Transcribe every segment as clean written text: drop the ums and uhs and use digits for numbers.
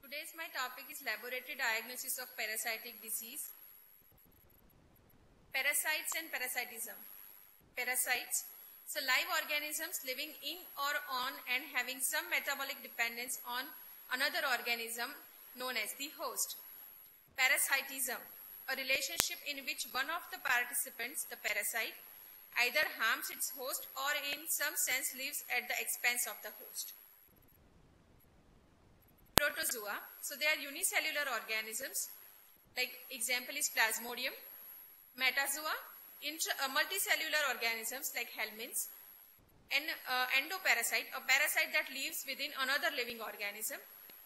Today's my topic is laboratory diagnosis of parasitic disease. Parasites and parasitism. Parasites. So live organisms living in or on and having some metabolic dependence on another organism known as the host. Parasitism. A relationship in which one of the participants, the parasite, either harms its host or in some sense lives at the expense of the host. Protozoa. So they are unicellular organisms. Like example is Plasmodium. Metazoa. Multicellular organisms like helminths. And endoparasite, a parasite that lives within another living organism.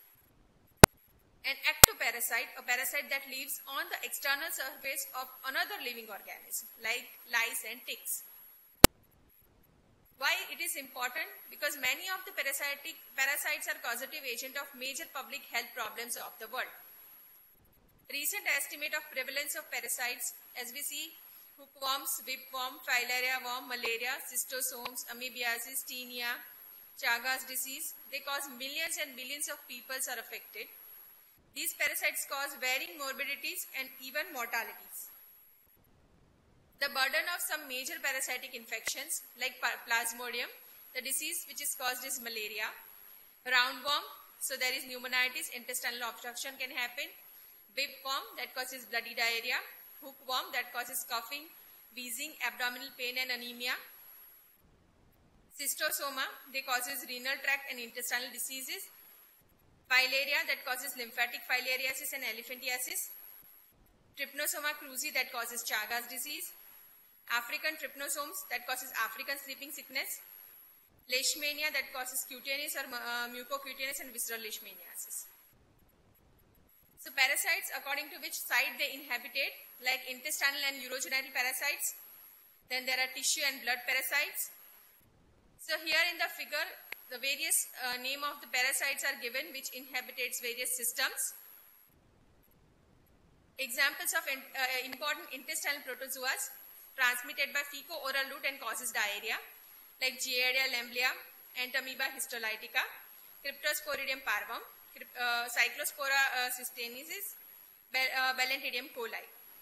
An ectoparasite, a parasite that lives on the external surface of another living organism like lice and ticks. Why it is important? Because many of the parasites are causative agent of major public health problems of the world. Recent estimate of prevalence of parasites, as we see, hookworms, whipworm, filaria worm, malaria, schistosomes, amoebiasis, tinea, Chagas disease, they cause millions and millions of people are affected. These parasites cause varying morbidities and even mortalities. The burden of some major parasitic infections like Plasmodium, the disease which is caused is malaria. Roundworm, so there is pneumonitis, intestinal obstruction can happen. Whipworm, that causes bloody diarrhea. Hookworm, that causes coughing, wheezing, abdominal pain and anemia. Schistosoma, they causes renal tract and intestinal diseases. Filaria, that causes lymphatic filariasis and elephantiasis. Trypanosoma cruzi, that causes Chagas disease. African trypanosomes, that causes African sleeping sickness. Leishmania, that causes cutaneous or mucocutaneous and visceral leishmaniasis. So parasites, according to which site they inhabitate, like intestinal and urogenital parasites. Then there are tissue and blood parasites. So here in the figure, the various name of the parasites are given which inhabitates various systems. Examples of important intestinal protozoas transmitted by fecal-oral route and causes diarrhea like Giardia lamblia, Entamoeba histolytica, Cryptosporidium parvum, Cyclospora cystiensis, Balantidium coli.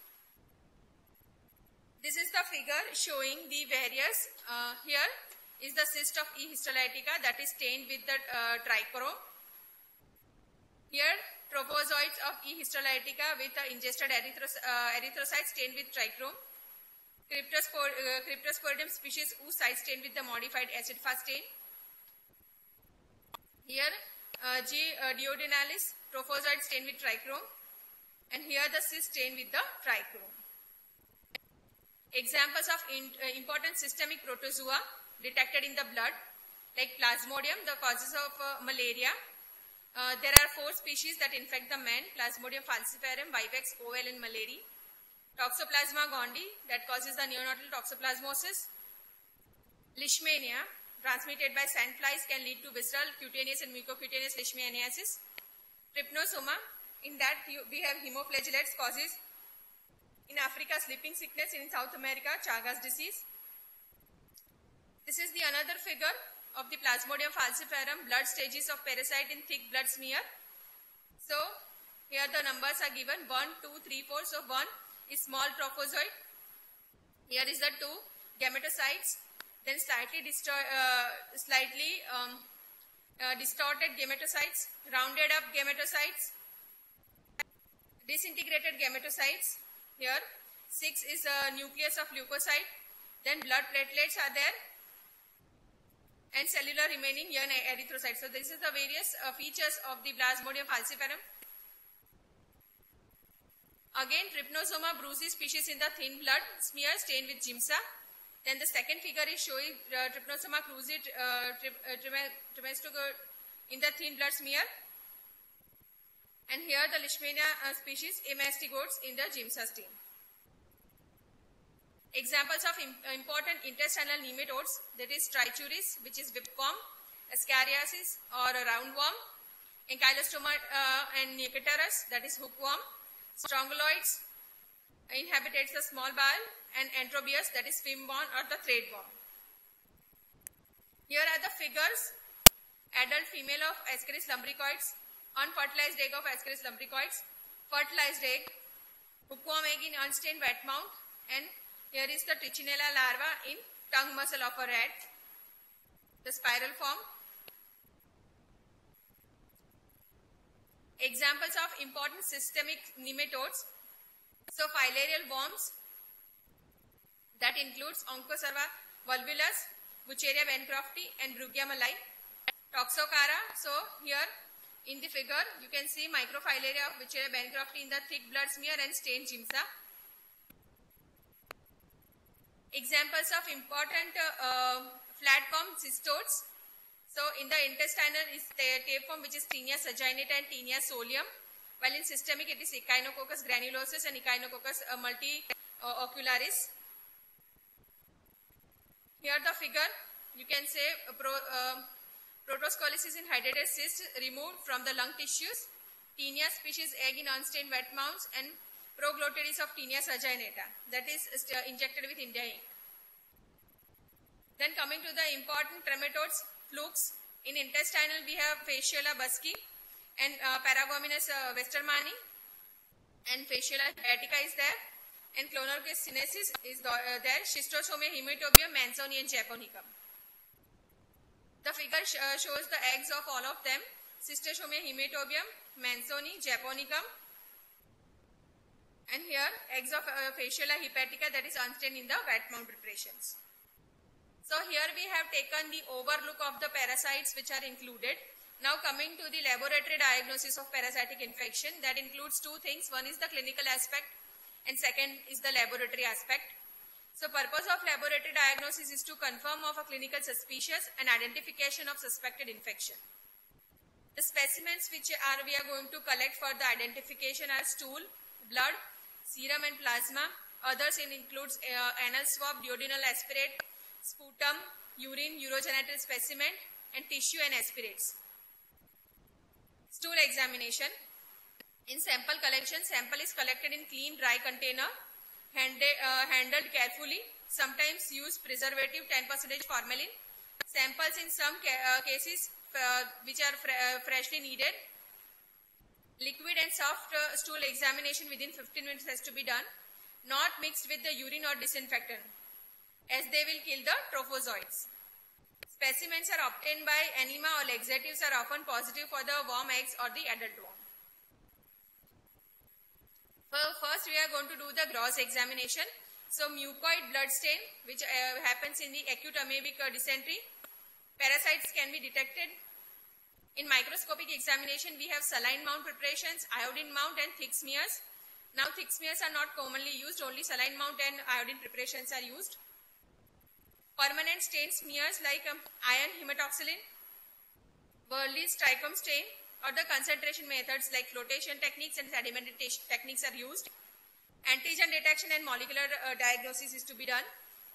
This is the figure showing the various, here is the cyst of E. histolytica that is stained with the trichrome. Here, trophozoites of E. histolytica with the ingested erythrocytes stained with trichrome. Cryptosporidium species oocytes stained with the modified acid fast stain. Here, G. duodenalis, trophozoites stained with trichrome. And here the cyst stained with the trichrome. Examples of important systemic protozoa detected in the blood, like Plasmodium, the causes of malaria. There are 4 species that infect the man: Plasmodium falciparum, Vivax, OL, and malaria. Toxoplasma gondii, that causes the neonatal toxoplasmosis. Leishmania, transmitted by sandflies, can lead to visceral, cutaneous, and mucocutaneous leishmaniasis. Trypanosoma, in that we have hemoflagellates, causes in Africa sleeping sickness, in South America Chagas disease. This is the another figure of the Plasmodium falciparum blood stages of parasite in thick blood smear. So here the numbers are given 1, 2, 3, 4. So 1 is small trophozoite. Here is the 2 gametocytes. Then slightly distorted gametocytes, rounded up gametocytes, disintegrated gametocytes. Here 6 is a nucleus of leukocyte. Then blood platelets are there. And cellular remaining here erythrocytes. So this is the various features of the Plasmodium falciparum. Again, Trypanosoma brucei species in the thin blood smear stained with Giemsa. Then the second figure is showing Trypanosoma cruzi in the thin blood smear. And here the Leishmania species Amastigotes in the Giemsa stain. Examples of important intestinal nematodes, that is Trichuris, which is whipworm, Ascariasis or a roundworm, Ankylostoma and Nicketerus, that is hookworm. Strongyloids inhabitates the small bowel, and Enterobius, that is swimworm or the threadworm. Here are the figures. Adult female of Ascaris lumbricoides, Unfertilized egg of Ascaris lumbricoides. Fertilized egg. Hookworm egg in unstained wet mount. And here is the Trichinella larva in tongue muscle of a rat. The spiral form. Examples of important systemic nematodes. So filarial worms, that includes Onchocerva volvulus, Bucheria bancrofti and Brugia malai. Toxocara, so here in the figure you can see microfilaria of Bucheria bancrofti in the thick blood smear and stained gymsa. Examples of important flatworm cystodes. So in the intestinal is the tapeworm which is Taenia saginata and Taenia solium, while in systemic it is Echinococcus granulosus and Echinococcus multiocularis. Here the figure you can say protoscolysis in hydrated cysts removed from the lung tissues, Taenia species egg in unstained wet mounts, and proglottides of Taenia saginata, that is injected with India ink. Then coming to the important trematodes, flukes. In intestinal we have Fasciola busci and Paragominus westermanni, and Fasciola hepatica is there, and Clonorchis sinensis is there, Schistosomia hematobium, Manzoni and Japonicum. The figure shows the eggs of all of them, Schistosomia hematobium, Manzoni, Japonicum, and here eggs of Fasciola hepatica, that is unstained in the wet mount preparations. So here we have taken the overlook of the parasites which are included. Now coming to the laboratory diagnosis of parasitic infection, that includes two things. One is the clinical aspect and second is the laboratory aspect. So purpose of laboratory diagnosis is to confirm of a clinical suspicious and identification of suspected infection. The specimens which we are going to collect for the identification are stool, blood, serum and plasma. Others includes anal swab, duodenal aspirate, sputum, urine, urogenital specimen and tissue and aspirates. Stool examination. In sample collection, sample is collected in clean dry container, handled carefully, sometimes use preservative 10% formalin. Samples in some cases which are freshly needed. Liquid and soft stool examination within 15 minutes has to be done, not mixed with the urine or disinfectant, as they will kill the trophozoites. Specimens are obtained by enema or laxatives are often positive for the worm eggs or the adult worm. First we are going to do the gross examination. So mucoid blood stain which happens in the acute amoebic dysentery. Parasites can be detected. In microscopic examination we have saline mount preparations, iodine mount and thick smears. Now thick smears are not commonly used, only saline mount and iodine preparations are used. Permanent stain smears like iron hematoxylin, Worley's trichome stain, or the concentration methods like flotation techniques and sedimentation techniques are used. Antigen detection and molecular diagnosis is to be done.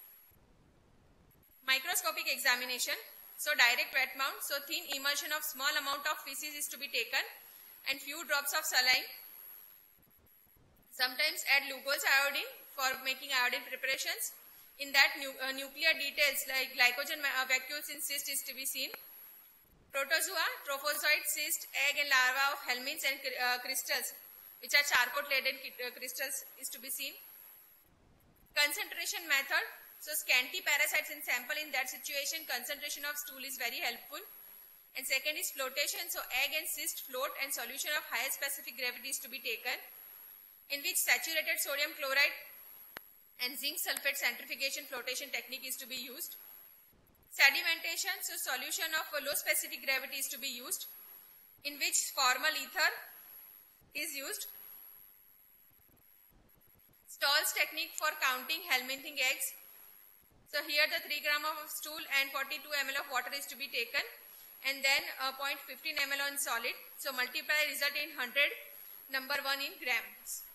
Microscopic examination. So direct wet mount. So thin emulsion of small amount of feces is to be taken and few drops of saline. Sometimes add Lugol's iodine for making iodine preparations. In that nuclear details like glycogen vacuoles in cyst is to be seen. Protozoa, trophozoite, cyst, egg and larva of helminths and crystals which are charcoal laden crystals is to be seen. Concentration method. So scanty parasites in sample, in that situation concentration of stool is very helpful. And second is flotation. So egg and cyst float and solution of higher specific gravity is to be taken, in which saturated sodium chloride and zinc sulfate centrifugation flotation technique is to be used. Sedimentation, so solution of low specific gravity is to be used, in which formal ether is used. Stolz technique for counting helminthing eggs. So here the 3 gram of stool and 42 ml of water is to be taken, and then 0.15 ml on solid. So multiply result in 100, number 1 in grams.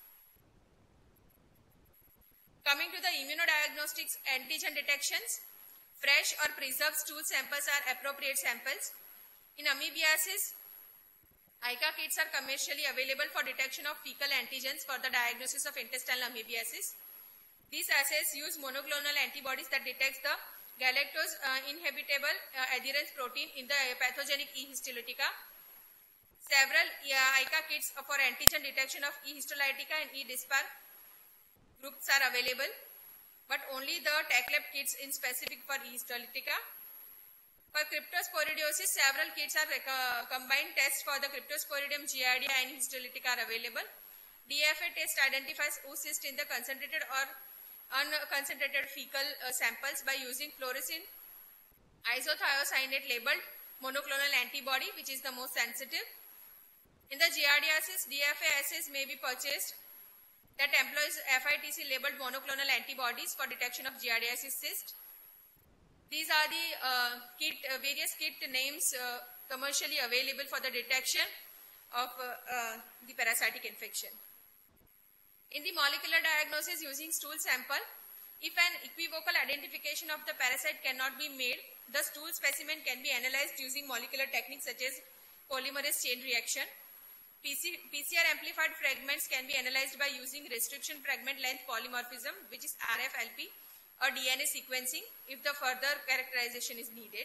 Coming to the immunodiagnostics antigen detections, fresh or preserved stool samples are appropriate samples. In amoebiasis, ICA kits are commercially available for detection of fecal antigens for the diagnosis of intestinal amoebiasis. These assays use monoclonal antibodies that detect the galactose inhabitable adherence protein in the pathogenic E. histolytica. Several ICA kits for antigen detection of E. histolytica and E. dispar groups are available, but only the TACLAB kits in specific for E. histolytica. For cryptosporidiosis, several kits are combined tests for the Cryptosporidium giardia and histolytica are available. DFA test identifies oocyst in the concentrated or unconcentrated fecal samples by using fluorescein isothiocyanate labeled monoclonal antibody, which is the most sensitive. In the giardiasis, DFA assays may be purchased that employs FITC labeled monoclonal antibodies for detection of giardiasis cyst. These are the various kit names commercially available for the detection of the parasitic infection. In the molecular diagnosis using stool sample, if an equivocal identification of the parasite cannot be made, the stool specimen can be analyzed using molecular techniques such as polymerase chain reaction. PCR amplified fragments can be analyzed by using restriction fragment length polymorphism, which is RFLP, or DNA sequencing if the further characterization is needed.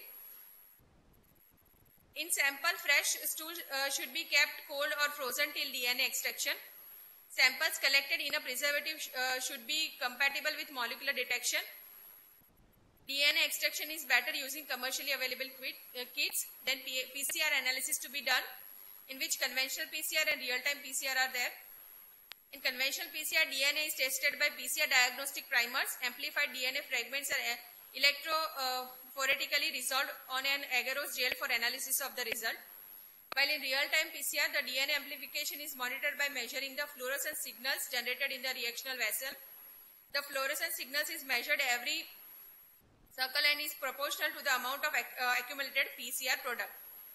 In sample, fresh stool should be kept cold or frozen till DNA extraction. Samples collected in a preservative should be compatible with molecular detection. DNA extraction is better using commercially available kits. Then PCR analysis to be done, in which conventional PCR and real-time PCR are there. In conventional PCR, DNA is tested by PCR diagnostic primers. Amplified DNA fragments are electrophoretically resolved on an agarose gel for analysis of the result. While in real-time PCR, the DNA amplification is monitored by measuring the fluorescence signals generated in the reactional vessel. The fluorescence signals is measured every circle and is proportional to the amount of accumulated PCR product.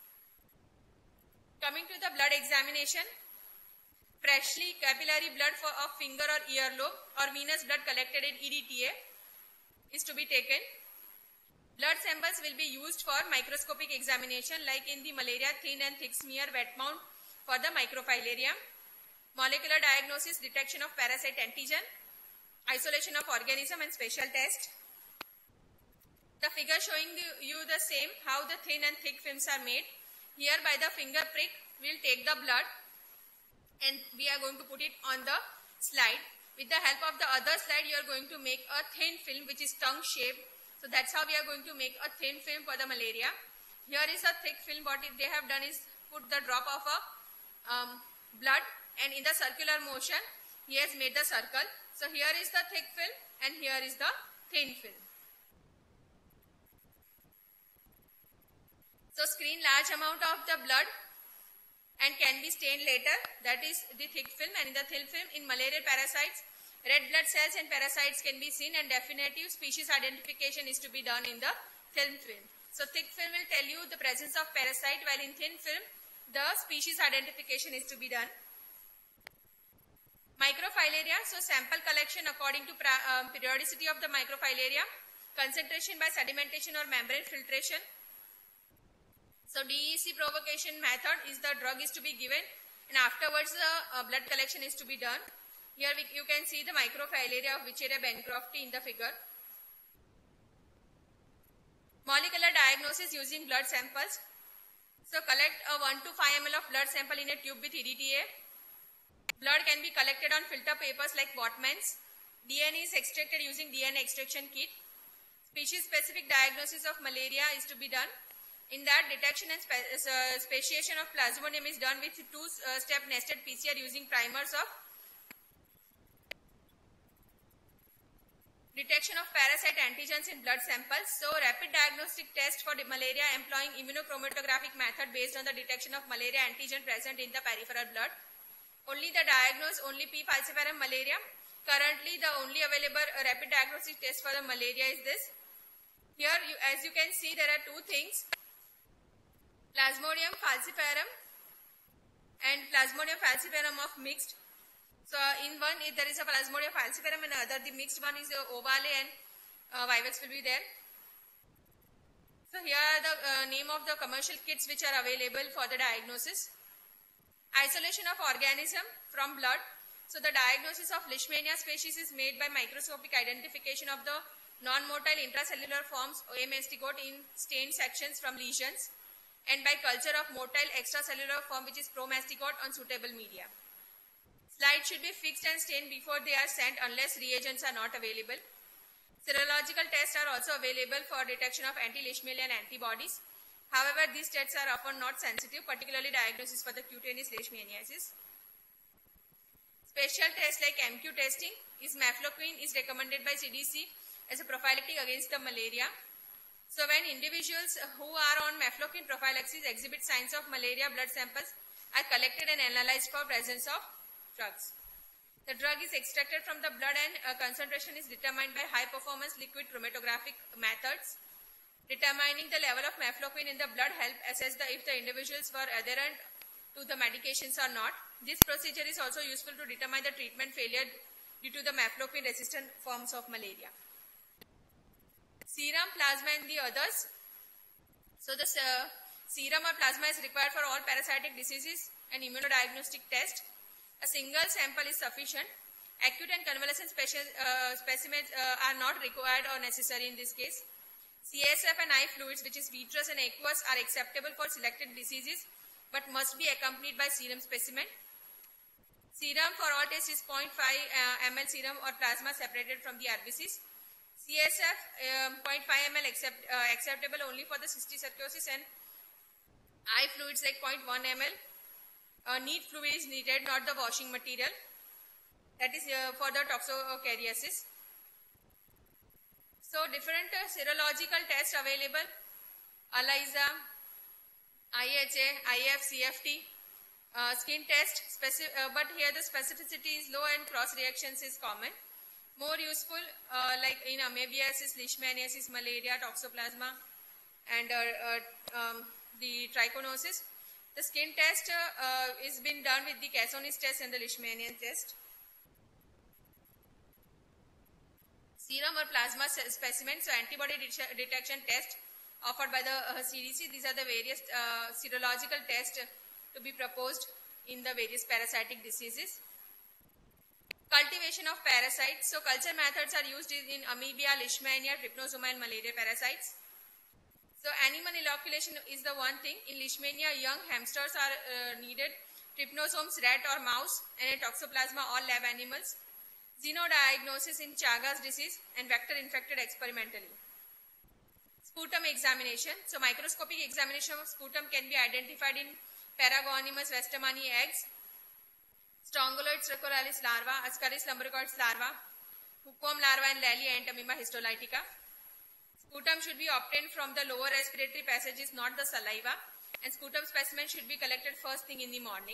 Coming to the blood examination, freshly capillary blood of finger or earlobe or venous blood collected in EDTA is to be taken. Blood samples will be used for microscopic examination, like in the malaria thin and thick smear wet mount for the microfilaria. Molecular diagnosis, detection of parasite antigen, isolation of organism and special test. The figure showing you the same, how the thin and thick films are made. Here by the finger prick, we will take the blood and we are going to put it on the slide. With the help of the other slide, you are going to make a thin film which is tongue shaped. So that's how we are going to make a thin film for the malaria. Here is a thick film. What they have done is put the drop of a blood, and in the circular motion, he has made the circle. So here is the thick film and here is the thin film. So screen large amount of the blood and can be stained later. That is the thick film. And in the thin film, in malarial parasites, red blood cells and parasites can be seen, and definitive species identification is to be done in the thin film. So thick film will tell you the presence of parasite, while in thin film the species identification is to be done. Microfilaria, so sample collection according to periodicity of the microfilaria, concentration by sedimentation or membrane filtration. So DEC provocation method is the drug is to be given, and afterwards the blood collection is to be done. Here you can see the microfilaria of Wicheria bancrofti in the figure. Molecular diagnosis using blood samples. So collect a 1 to 5 ml of blood sample in a tube with EDTA. Blood can be collected on filter papers like Wattmans. DNA is extracted using DNA extraction kit. Species specific diagnosis of malaria is to be done. In that, detection and speciation of Plasmodium is done with two-step nested PCR using primers of detection of parasite antigens in blood samples. So rapid diagnostic test for malaria employing immunochromatographic method based on the detection of malaria antigen present in the peripheral blood. Only the diagnosed only P. falciparum malaria. Currently the only available rapid diagnostic test for the malaria is this. Here as you can see, there are two things, Plasmodium falciparum and Plasmodium falciparum of mixed. So in one there is a Plasmodium falciparum and other the mixed one is ovale and vivax will be there. So here are the name of the commercial kits which are available for the diagnosis. Isolation of organism from blood. So the diagnosis of Leishmania species is made by microscopic identification of the non-motile intracellular forms O.M. mastigote in stained sections from lesions. and by culture of motile extracellular form which is promastigot on suitable media. Slides should be fixed and stained before they are sent unless reagents are not available. Serological tests are also available for detection of anti-Leishmanian antibodies. However, these tests are often not sensitive, particularly diagnosis for the cutaneous leishmaniasis. Special tests like MQ testing is mefloquine is recommended by CDC as a prophylactic against the malaria. So when individuals who are on mefloquine prophylaxis exhibit signs of malaria, blood samples are collected and analyzed for presence of drugs. The drug is extracted from the blood and concentration is determined by high performance liquid chromatographic methods. Determining the level of mefloquine in the blood help assess if the individuals were adherent to the medications or not. This procedure is also useful to determine the treatment failure due to the mefloquine resistant forms of malaria. Serum, plasma and the others. So the serum or plasma is required for all parasitic diseases and immunodiagnostic test. A single sample is sufficient. Acute and convalescent specimens are not required or necessary in this case. CSF and eye fluids, which is vitreous and aqueous, are acceptable for selected diseases but must be accompanied by serum specimen. Serum for all tests is 0.5 ml serum or plasma separated from the RBCs. CSF 0.5 ml acceptable only for the cysticercosis, and eye fluids like 0.1 ml. Neat fluid is needed, not the washing material. That is for the toxocariasis. So different serological tests available: ELISA, IHA, IF, CFT, skin test, but here the specificity is low and cross reactions is common. More useful like in amoebiasis, leishmaniasis, malaria, toxoplasma and the trichinosis. The skin test is been done with the Cassonis test and the Leishmanian test. Serum or plasma specimens, so antibody detection test offered by the CDC. These are the various serological tests to be proposed in the various parasitic diseases. Cultivation of parasites. So culture methods are used in amoeba, leishmania, trypanosoma and malaria parasites. So animal inoculation is the one thing. In leishmania, young hamsters are needed. Trypanosomes, rat or mouse, and in toxoplasma, all lab animals. Xenodiagnosis in Chagas disease and vector infected experimentally. Sputum examination. So microscopic examination of sputum can be identified in Paragonimus westermanni eggs, Strongyloids recuralis larva, Ascaris lumbricoides larva, hookworm larva and Lally ant amoeba histolytica. Sputum should be obtained from the lower respiratory passages, not the saliva, and sputum specimen should be collected first thing in the morning.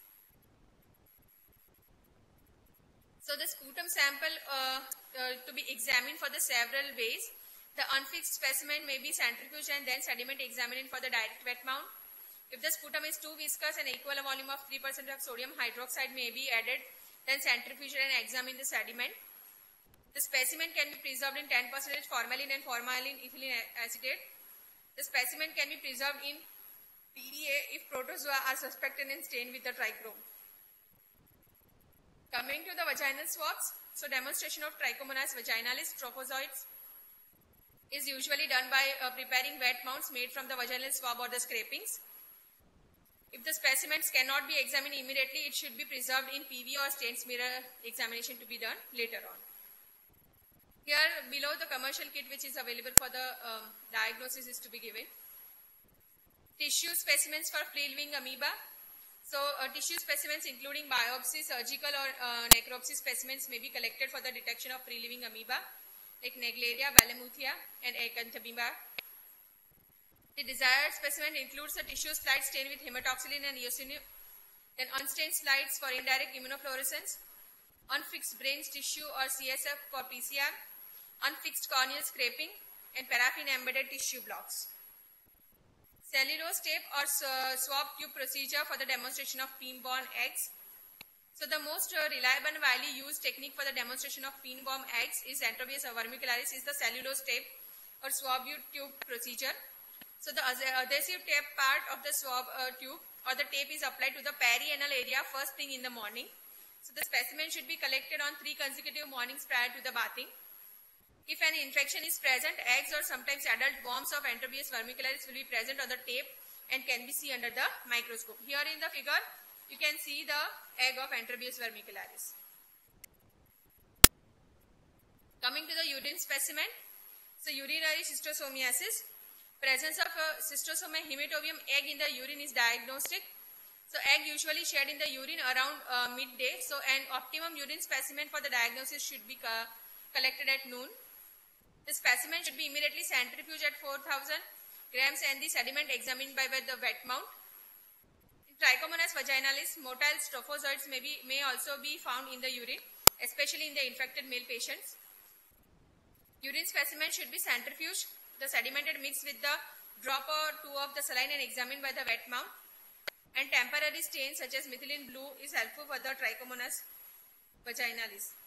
So the sputum sample to be examined for the several ways. The unfixed specimen may be centrifuged and then sediment examined for the direct wet mount. If the sputum is too viscous, an equal volume of 3% of sodium hydroxide may be added, then centrifuge and examine the sediment. The specimen can be preserved in 10% formalin and formalin ethylene acetate. The specimen can be preserved in PDA if protozoa are suspected and stained with the trichrome. Coming to the vaginal swabs, so demonstration of Trichomonas vaginalis trophozoites is usually done by preparing wet mounts made from the vaginal swab or the scrapings. If the specimens cannot be examined immediately, it should be preserved in PV or stain smear examination to be done later on. Here below the commercial kit which is available for the diagnosis is to be given. Tissue specimens for free-living amoeba. So tissue specimens including biopsy, surgical or necropsy specimens may be collected for the detection of free-living amoeba like Naegleria, Balamuthia and Acanthamoeba. The desired specimen includes a tissue slide stained with hematoxylin and eosinophil, then unstained slides for indirect immunofluorescence, unfixed brain tissue or CSF for PCR, unfixed corneal scraping, and paraffin-embedded tissue blocks. Cellulose tape or swab tube procedure for the demonstration of pin-borne eggs. So the most reliable and widely used technique for the demonstration of pin-borne eggs is Enterobius vermicularis is the cellulose tape or swab tube procedure. So the adhesive tape part of the swab tube or the tape is applied to the perianal area first thing in the morning. So the specimen should be collected on 3 consecutive mornings prior to the bathing. If an infection is present, eggs or sometimes adult worms of Enterobius vermicularis will be present on the tape and can be seen under the microscope. Here in the figure, you can see the egg of Enterobius vermicularis. Coming to the urine specimen, so urinary schistosomiasis. Presence of Schistosoma hematobium egg in the urine is diagnostic. So egg usually shed in the urine around midday. So an optimum urine specimen for the diagnosis should be collected at noon. The specimen should be immediately centrifuged at 4,000 grams and the sediment examined by the wet mount. In Trichomonas vaginalis, motile trophozoites may also be found in the urine, especially in the infected male patients. Urine specimen should be centrifuged, the sedimented mixed with the drop or two of the saline and examined by the wet mount. And temporary stains such as methylene blue is helpful for the Trichomonas vaginalis.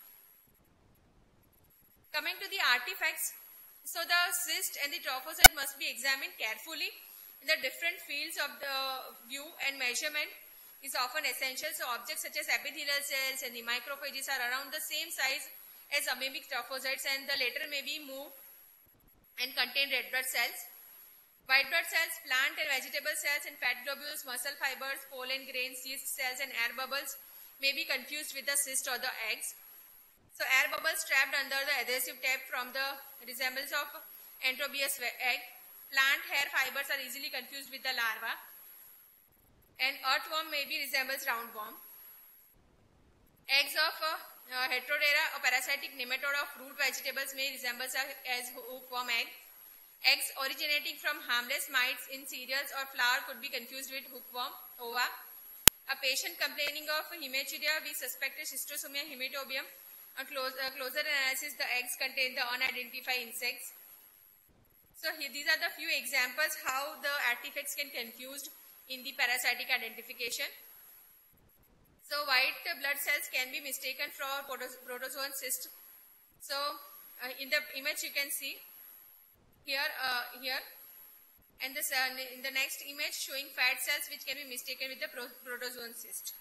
Coming to the artifacts, so the cyst and the trophozoite must be examined carefully in the different fields of the view, and measurement is often essential. So objects such as epithelial cells and the macrophages are around the same size as amoebic trophozoites, and the latter may be moved and contain red blood cells, white blood cells, plant and vegetable cells, and fat globules, muscle fibers, pollen grains, yeast cells, and air bubbles may be confused with the cyst or the eggs. So air bubbles trapped under the adhesive tape from the resemblance of Enterobius egg. Plant hair fibers are easily confused with the larva. And earthworm maybe resembles roundworm. Eggs of Heterodera, a parasitic nematode of root vegetables, may resemble as hookworm egg. Eggs originating from harmless mites in cereals or flour could be confused with hookworm ova. A patient complaining of hematuria, we suspected Schistosoma hematobium. On closer analysis, the eggs contain the unidentified insects. So here, these are the few examples how the artifacts can confused in the parasitic identification. So white blood cells can be mistaken for protozoan cyst. So in the image you can see here, and this in the next image showing fat cells which can be mistaken with the protozoan cyst.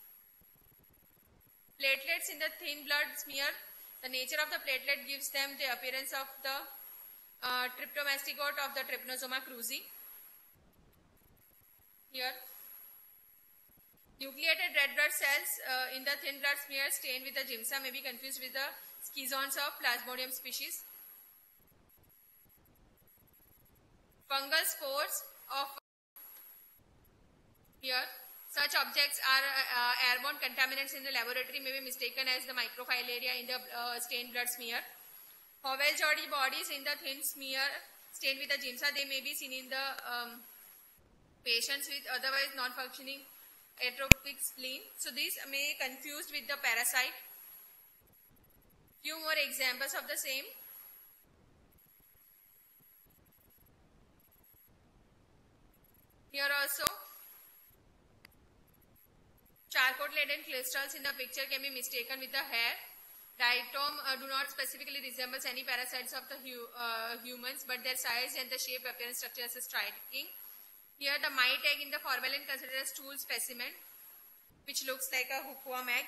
Platelets in the thin blood smear. The nature of the platelet gives them the appearance of the tryptomastigote of the Trypanosoma cruzi. Here. Nucleated red blood cells in the thin blood smear stained with the Giemsa may be confused with the schizons of Plasmodium species. Fungal spores of here. Such objects are airborne contaminants in the laboratory may be mistaken as the microfilaria in the stained blood smear. Howell-Jody bodies in the thin smear stained with the Giemsa, they may be seen in the patients with otherwise non-functioning atrophic spleen. So these may confused with the parasite. Few more examples of the same. Here also, charcoal-laden crystals in the picture can be mistaken with the hair. Diatom do not specifically resemble any parasites of the humans, but their size and the shape, appearance, structure is striking. Here the mite egg in the formalin considered as stool specimen, which looks like a hookworm egg.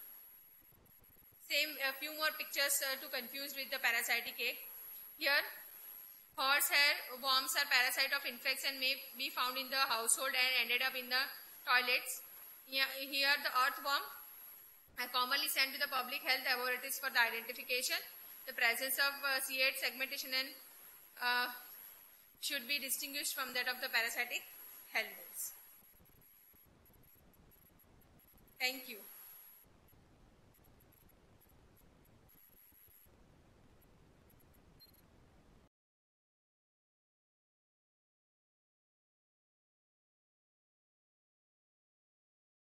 Same, a few more pictures to confuse with the parasitic egg. Here, horsehair worms are parasite of insects and may be found in the household and ended up in the toilets. Here the earthworm are commonly sent to the public health laboratories for the identification. The presence of C8 segmentation and should be distinguished from that of the parasitic helminths. Thank you.